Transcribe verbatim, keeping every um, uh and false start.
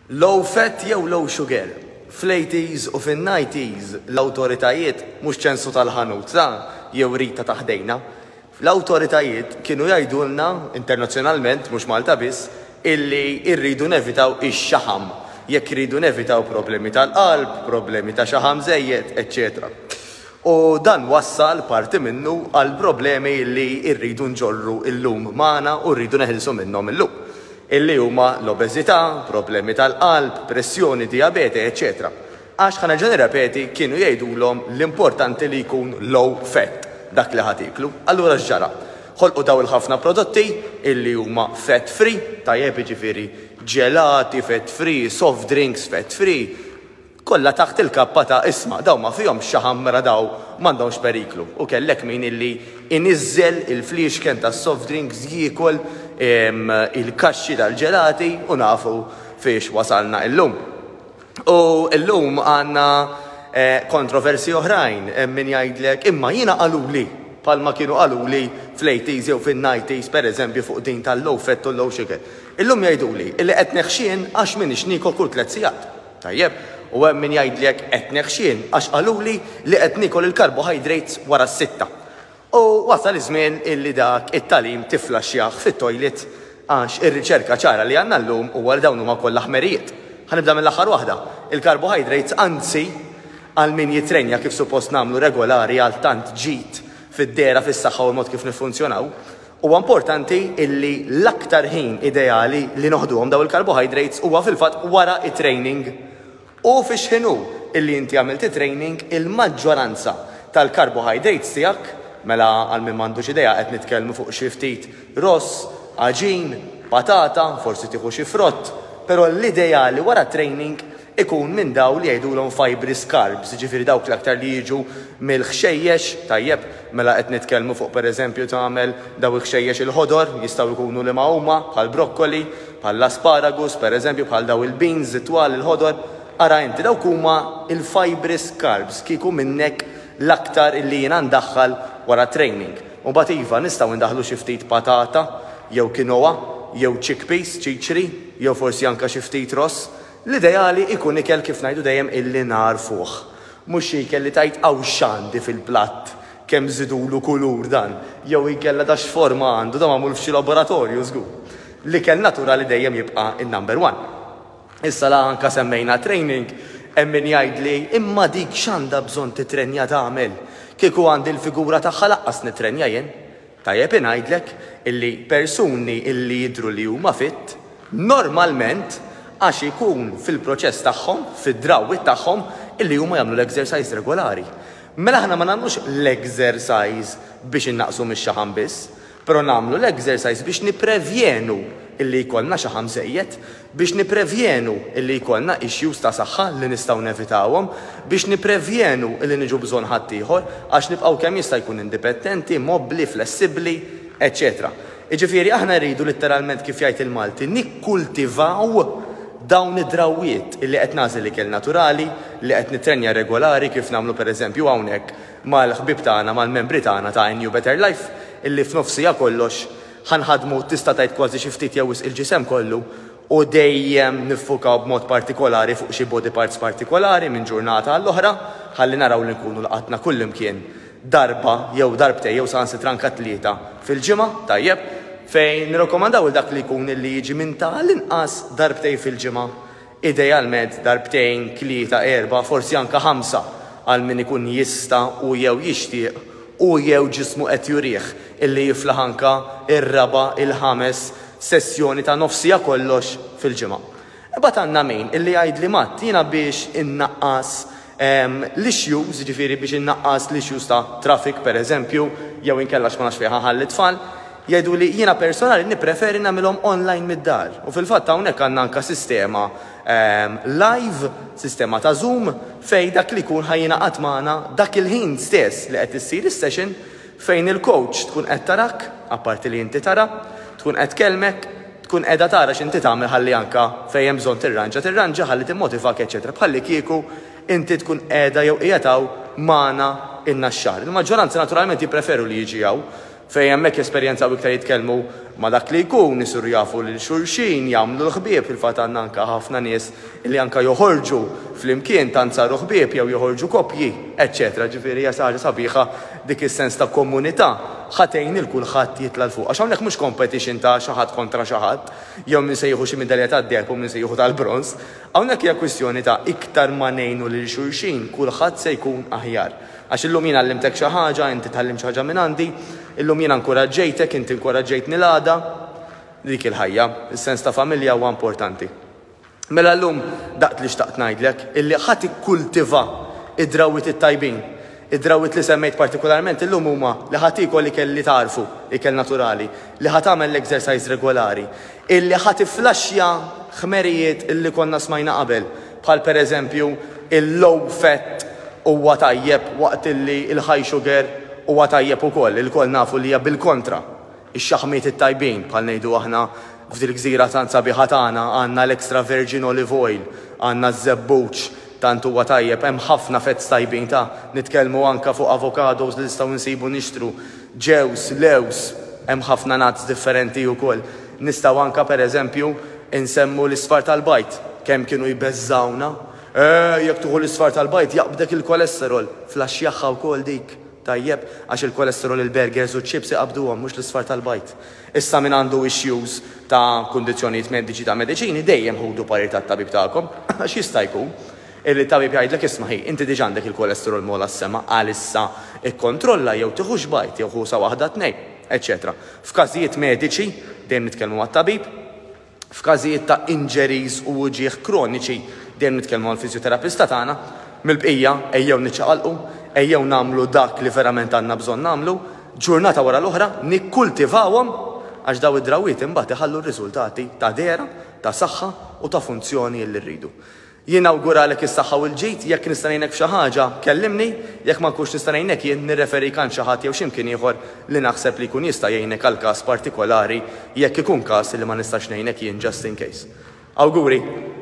Low fat jew low sugar. Fl-eighties u fin-nineties l-awtoritajiet mhux ċensu tal-ħanut sa jew rita taħdejna. L-awtoritajiet kienu jgħidulna internazzjonalment mhux Malta biss illi rridu nevitaw ix-xaħam, jekk rridu nevitaw problemi tal-qalb, problemi ta' xaħam żejjed, eċċetera. U dan wassal parti minnu għal problemi li rridu nġorru illum magħna u rridu neħilsu minnhom illum. Illi huma l-obeżità, problemi tal-qalb, pressjoni, diabete, eċetera. Għax ħana ġeni repeti kienu jgħidulhom l-importanti li jkun low fat dak li ħatiklu. Allura x'ġara? Ħolqu daw il-ħafna prodotti illi huma fat free, tajjeb jiġifieri ġelati fat free, soft drinks fat free, kollha taħt il-kappa ta' isma' daw ma fihom xaħam mera daw m'għandhomx periklu. U kellek min illi iniżżel il-fliexken ta' soft drinks jiekol il-kaxxi tal-ġelati u nafu fiex wasalna illum. U illum għandna kontroversi oħrajn min jgħidlek imma jiena qaluli palma kienu qaluli fl-eighties jew fin-nineties pereżempju fuq din tal-low fat u low sugar. Illum jgħiduli illi qed neħxien għax minix nikol kull tliet sigħat. Tajjeb, u hemm min jgħidlek qed neħxien għax qaluli li qed nikol il-carbohydrates wara s-sitta. U wasal iż-żmien illi dak it-talim tiflaxxjah fit-toilet għax ir-riċerka ċara li għandna llum huwa dawn huma kollha ħmerijiet. Ħanibda mill-aħħar waħda. Il-carbohydrates anzi għal min jitrenja kif suppost nagħmlu regolari għal tant ġid fid-dera fis-saħħa u l-mod kif nifunzjonaw, huwa importanti illi l-aktar ħin ideali li noħduhom daw il-carbohydrates huwa fil-fatt wara it-training. U fix ħinu illi inti għamilt it-training il-maġġoranza tal-carbohydrates tiegħek mela għal min m'għandux idea qed nitkellmu fuq xi ftit ross, aġin, patata, forsi tieħu xi frott, però l-ideali wara training ikun minn daw li jgħidulhom fibrous carbs, jiġifieri dawk l-aktar li jiġu mill-ħxejjex, tajjeb, mela qed nitkellmu fuq pereżempju tagħmel daw il-ħxejjex il-ħodor, jistgħu jkunu li ma huma bħal brokkoli, bħal asparagus, pereżempju bħal daw il-beans, it-twal, il-ħodor. Ara inti dawk huma il-fibrous carbs kieku minnek l-aktar illi jiena ndaħħal wara training. U bat iva nistgħu ndaħlu xi ftit patata, jew quinoa, jew chickpeas, ċiċri, jew forsi anke xi ftit ross. L-ideali ikun ikel kif ngħidu dejjem illi nar fuq. Mhux xi ikel li tajt hawn x'għandi fil-platt kemm żidulu kulur dan, jew ikella da x'forma għandu da magħmul f'xi laboratorju żgur. L-ikel naturali dejjem jibqa' in-number one. Issa la anke semmejna training, hemm min jgħidli imma dik x'għandha bżonn titrenja tagħmel. Kieku għandi l-figura tagħha laqqas nitrenja jien. Tajjeb ngħidlek illi persuni illi jidhru li huma fit normalment għax ikun fil-proċess tagħhom, fid-drawwiet tagħhom illi huma jagħmlu l-exercise regolari. Mela aħna ma nagħmlux l-exercise biex innaqsu mix-xaħam biss, però nagħmlu l-exercise biex nipprevjenu illi jkollna xaħam żejjed, biex nipprevjenu illi jkollna issues ta' saħħa li nistgħu nevitawhom, biex nipprevjenu illi niġu bżonn ħadd ieħor għax nibqgħu kemm jista' jkun indipendenti, mobbli, flessibbli, eċċetera. Jiġifieri aħna rridu litteralment kif jgħid il-Malti nikkultivaw dawn id-drawwiet illi qed nagħżel ikel naturali, li qed nitrenja regolari kif nagħmlu pereżempju hawnhekk mal-ħbib tagħna, mal-membri tagħna ta' New Better Life, illi f'nofsija kollox ħanħadmu tista' tgħid kważi xi ftit jew il-ġisem kollu u dejjem niffukaw b'mod partikolari fuq xi body parts partikolari minn ġurnata għall-oħra, ħalli naraw li nkunu laqatna kullimkien darba jew darbtej jew sansitra anke tlieta fil-ġimgħa, tajjeb, fejn nirrakkomandaw il dak li jkun illi jiġi minn tal-inqas darbtej fil-ġimgħa, idealment darbtejn, tlieta, erba', forsi anke ħamsa għal min ikun jista' u jew jixtieq u jew ġismu qed jurih illi jiflaħ anke ir-raba' il-ħames sessjoni ta' nofsija kollox fil-ġimgħa. Imbagħad għandna min illi jgħidli Matt jiena biex innaqqas l-issues, jiġifieri biex innaqqas l-issues ta' traffic pereżempju, jew inkella x'ma nafx fejn ħalli tfal, jgħidu li jiena personali nippreferi nagħmilhom online mid-dar. U fil-fatt hawnhekk għandna anke sistema live, sistema ta' Zoom, fejn dak li jkun ħajjinaqat magħna dak il-ħin stess li qed issir is-session fejn il-coach tkun qed tarak, apparti li inti tara, tkun qed kelmek, tkun qiegħda tara x'inti tagħmel ħalli anke fejn hemm bżonn tirranġa, tirranġa ħalli timmotivak eċetera. Bħalli kieku inti tkun qiegħda jew qiegħed hawn magħna in-naxxar. Il-maġġoranza naturalment jippreferu li jiġi hawn Fej hemmhekk esperjenza iktar jitkellmu ma' dak li jkun isur jafu lil xulxin, jagħmlu l-ħbieb il-fatt għandna anke ħafna nies li anke joħorġu flimkien tant saru ħbieb jew joħorġu koppji, eċċetera. Ġifieri hija ħaġa sabiħa dik is-sens ta' komunità ħatejn il kulħadd jitla' l fuq. Għax hawnhekk mhux competition ta' xi ħadd kontra xi ħadd, jew min se jieħu xi midalja tad-derb u min se jieħu tal-bronz. Hawnhekk hija kwistjoni ta' iktar ma ngħinu lil xulxin, kulħadd se jkun aħjar. Għax illum jien għallimtek xi ħaġa, inti tħallim xi ħaġa minn għandi, illum jien nkoraġġejtek, inti nkoraġġejtni l-għada, dik il-ħajja, is-sens ta' familja huwa importanti. Mela llum daqt li xtaqt ngħidlek illi ħadd ikkultiva id-drawwiet it-tajbin. Id-drawwiet li semmejt partikolarment illum huma li ħadd ikol li kelli tarfu, ikel naturali, li ħadd tagħmel l-exercise regolari, illi ħadd iflaxxa ħmerijiet illi konna smajna qabel, bħal pereżempju il-low fat huwa tajjeb waqt illi il-high sugar huwa tajjeb ukoll, il-koll nafu li hija bil-kontra. Ix-xaħmiet it-tajbin bħal ngħidu aħna f'dil gżira tant sabiħa tagħna għandna l-extra virgin olive oil, għandna żebbuċ tant huwa tajjeb, hemm ħafna fets tajbin ta' nitkellmu anke fuq avokados li nistgħu nsibu nixtru, ġews, lews, hemm ħafna nuts differenti wkoll. Nistgħu anke pereżempju insemmu l-isfar tal-bajt, kemm kienu jbeżżawna. Eh, jekk tuħu l-isfar tal-bajt jaqbdek il-kolesterol, flaxjaħħa wkoll dik. Tajjeb, għax il-kolesterol, il-burgers u ċips iqabduhom mhux l-isfar tal-bajt. Issa min għandu issues ta' kundizzjonijiet mediċi ta' mediċini dejjem ħudu parir tat-tabib tagħkom, għax jista' jkun illi tabib jgħidlek isma' ħi, inti diġà għandek il-kolesterol mola s-sema għalissa ikkontrolla jew tieħux bajt jew ħusa waħda tnejn, eċetera. F'każijiet mediċi dejjem nitkellmu għat-tabib, f'każijiet ta' injuries u wuġieħ kroniċi dejjem nitkellmu għall-fiżjoterapista tagħna, mill-bqija ejjew niċċaqalqu, ejjew nagħmlu dak li verament għandna bżonn nagħmlu, ġurnata wara l-oħra nikkultivawhom għax daw id-drawwiet imbagħad iħallu r-riżultati ta' dera, ta' saħħa u ta' funzjoni li rridu. Jien awguralek is-saħħa u l-ġid, jekk nista' ngħinek f'xi ħaġa kellimni, jekk ma nkunx nista' ngħinek jien nirreferik għal xi ħadd jew x'imkien ieħor li naħseb li jkun jista' jgħinek għal każ partikolari jekk ikun każ li ma nistax ngħinek jien just in case. Awguri.